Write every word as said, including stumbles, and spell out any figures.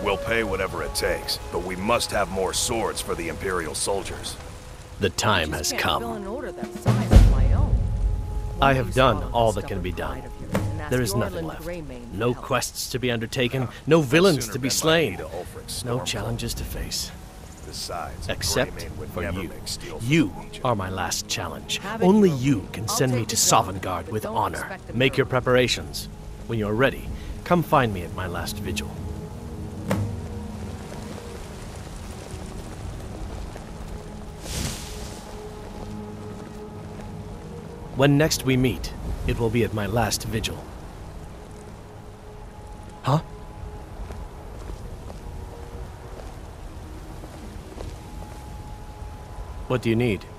We'll pay whatever it takes, but we must have more swords for the Imperial soldiers. The time has Fill come. an order that size of my own. I One have you done swallow all the that can be stubborn done. pride of yours, and ask There is the nothing Orland left. Greymane No for help. quests to be undertaken, no villains Sooner to be bend my slain, knee to Ulfric's no Stormcloak. challenges to face. Besides, Except Greymane would for never you. make steel from You Legion. are my last challenge. Have it Only your you way. can I'll send me take to the job, Sovngarde but with don't honor. expect a Make your miracle. preparations. When you're ready, come find me at my last vigil. When next we meet, it will be at my last vigil. Huh? What do you need?